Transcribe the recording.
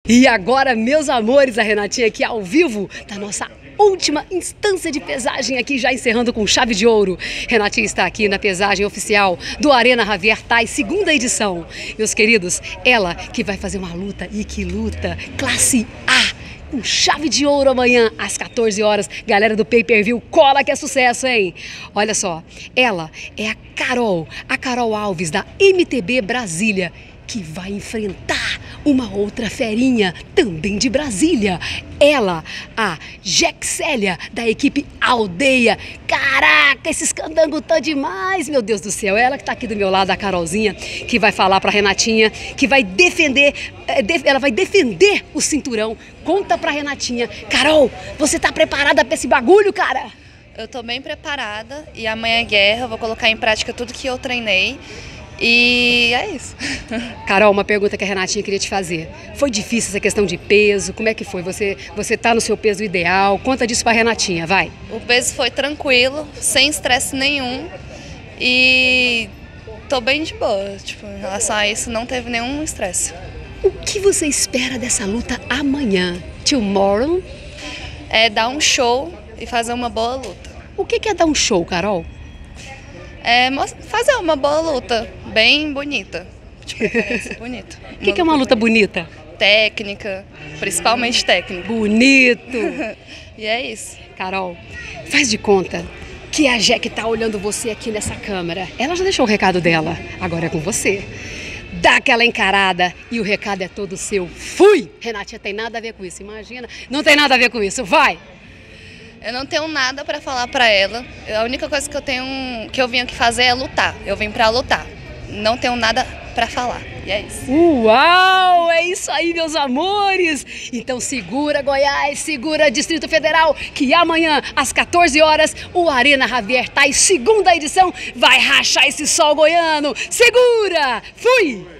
E agora, meus amores, a Renatinha aqui ao vivo da nossa última instância de pesagem aqui, já encerrando com chave de ouro. Renatinha está aqui na pesagem oficial do Arena Javier Thai, segunda edição. Meus queridos, ela que vai fazer uma luta, e que luta, classe A, com chave de ouro amanhã, às 14 horas. Galera do Pay Per View, cola que é sucesso, hein? Olha só, ela é a Carol Alves, da MTB Brasília, que vai enfrentar uma outra ferinha, também de Brasília. Ela, a Jexélia, da equipe Aldeia. Caraca, esses candangos tá demais, meu Deus do céu. Ela que tá aqui do meu lado, a Carolzinha, que vai falar pra Renatinha, que vai defender, ela vai defender o cinturão. Conta pra Renatinha. Carol, você tá preparada pra esse bagulho, cara? Eu tô bem preparada e amanhã é guerra, eu vou colocar em prática tudo que eu treinei. E é isso. Carol, uma pergunta que a Renatinha queria te fazer. Foi difícil essa questão de peso? Como é que foi? Você tá no seu peso ideal? Conta disso pra Renatinha, vai. O peso foi tranquilo, sem estresse nenhum. E tô bem de boa. Tipo, em relação a isso, não teve nenhum estresse. O que você espera dessa luta amanhã? Tomorrow? É dar um show e fazer uma boa luta. O que é dar um show, Carol? É fazer uma boa luta, bem bonita. De preferência, bonito. O que é uma luta bonita? Técnica, principalmente técnica. Bonito! E é isso. Carol, faz de conta que a Jack tá olhando você aqui nessa câmera. Ela já deixou o recado dela, agora é com você. Dá aquela encarada e o recado é todo seu. Fui! Renatinha, tem nada a ver com isso, imagina. Não tem nada a ver com isso, vai! Eu não tenho nada pra falar pra ela. A única coisa que eu vim aqui fazer é lutar. Eu vim pra lutar. Não tenho nada pra falar. E é isso. Uau! É isso aí, meus amores! Então segura, Goiás, segura, Distrito Federal, que amanhã, às 14 horas, o Arena Javier Thai, segunda edição, vai rachar esse sol goiano. Segura! Fui!